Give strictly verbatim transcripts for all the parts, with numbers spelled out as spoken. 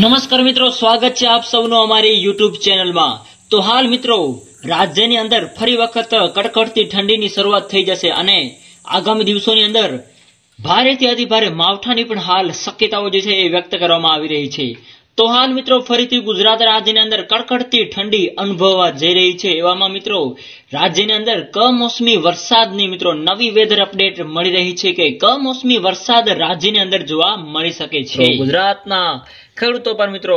નમસ્કાર મિત્રો, સ્વાગત છે આપ સૌનો અમારી યુટ્યુબ ચેનલમાં। તો હાલ મિત્રો રાજ્યની અંદર ફરી વખત કડકડતી ઠંડીની શરૂઆત થઈ જશે અને આગામી દિવસોની અંદર ભારેથી અતિ ભારે માવઠાની પણ હાલ શક્યતાઓ જે છે એ વ્યક્ત કરવામાં આવી રહી છે। તો હાલ મિત્રો ફરીથી ગુજરાત રાજ્યની અંદર કડકડતી ઠંડી અનુભવવા જઈ રહી છે। એવામાં મિત્રો રાજ્યની અંદર કમોસમી વરસાદની મિત્રો નવી વેધર અપડેટ મળી રહી છે કે કમોસમી વરસાદ રાજ્યની અંદર જોવા મળી શકે છે। ગુજરાતના ખેડૂતો પર મિત્રો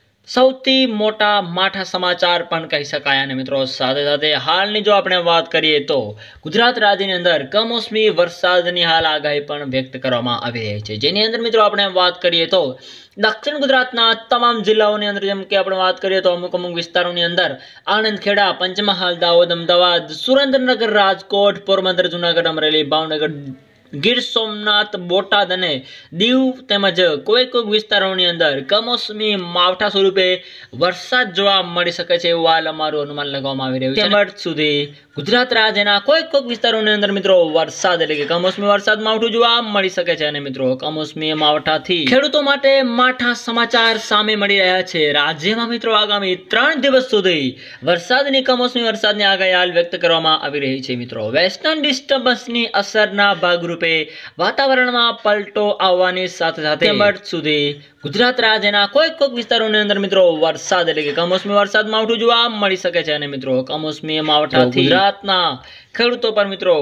સૌથી મોટા માઠા સમાચાર પણ કહી શકાય અને મિત્રો સાથે સાથે હાલની જો આપણે વાત કરીએ તો ગુજરાત રાજ્યની અંદર કમોસમી વરસાદની હાલ આગાહી પણ વ્યક્ત કરવામાં આવી રહી છે, જેની અંદર મિત્રો આપણે વાત કરીએ તો દક્ષિણ ગુજરાતના તમામ જિલ્લાઓની અંદર જેમ કે આપણે વાત કરીએ તો અમુક અમુક વિસ્તારોની અંદર આણંદ, ખેડા, પંચમહાલ, દાહોદ, અમદાવાદ, સુરેન્દ્રનગર, રાજકોટ, પોરબંદર, જુનાગઢ, અમરેલી, ભાવનગર, ગીર સોમનાથ, બોટાદ અને દીવ તેમજ કોઈ કોઈ વિસ્તારોની અંદર કમોસમી માવઠા સ્વરૂપે વરસાદ જોવા મળી શકે છે એવું હાલ અમારું અનુમાન લગાવવામાં આવી રહ્યું છે। ત્યારબાદ સુધી ગુજરાત રાજ્યના કોઈ કોઈ વિસ્તારોની અંદર મિત્રો વરસાદ એટલે કે કમોસમી વરસાદ માવઠું જોવા મળી શકે છે અને મિત્રો કમોસમી માવઠાથી ખેડૂતો માટે માઠા સમાચાર સામે મળી રહ્યા છે। રાજ્યમાં મિત્રો આગામી ત્રણ દિવસ સુધી વરસાદની કમોસમી વરસાદની આગાહી હાલ વ્યક્ત કરવામાં આવી રહી છે। મિત્રો વેસ્ટર્ન ડિસ્ટર્બન્સની અસરના ભાગરૂપે વાતાવરણમાં પલટો આવવાની સાથે સાથે માર્ચ સુધી ગુજરાત રાજ્યના કોઈ કોઈ વિસ્તારોની અંદર મિત્રો વરસાદ એટલે કે કમોસમી વરસાદ માવઠું જોવા મળી શકે છે અને મિત્રો કમોસમી માવઠાથી ગુજરાતના ખેડૂતો પર મિત્રો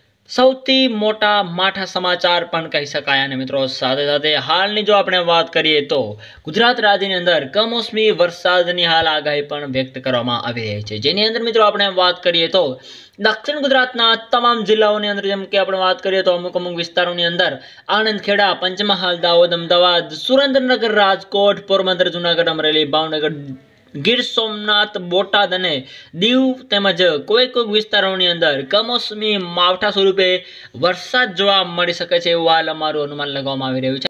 સૌથી મોટા માઠા સમાચાર પણ કહી શકાય અને મિત્રો સાથે સાથે હાલની જો આપણે વાત કરીએ તો ગુજરાત રાજ્યની અંદર કમોસમી વરસાદની હાલ આગાહી પણ વ્યક્ત કરવામાં આવી રહી છે, જેની અંદર મિત્રો આપણે વાત કરીએ તો દક્ષિણ ગુજરાતના તમામ જિલ્લાઓની અંદર જેમ કે આપણે વાત કરીએ તો અમુક અમુક વિસ્તારોની અંદર આણંદ, ખેડા, પંચમહાલ, દાહોદ, અમદાવાદ, સુરેન્દ્રનગર, રાજકોટ, પોરબંદર, જુનાગઢ, અમરેલી, ભાવનગર, ગીર સોમનાથ, બોટાદ અને દીવ તેમજ કોઈ કોઈ વિસ્તારોની અંદર કમોસમી માવઠા સ્વરૂપે વરસાદ જોવા મળી શકે છે એવું હાલ અમારું અનુમાન લગાવવામાં આવી રહ્યું છે।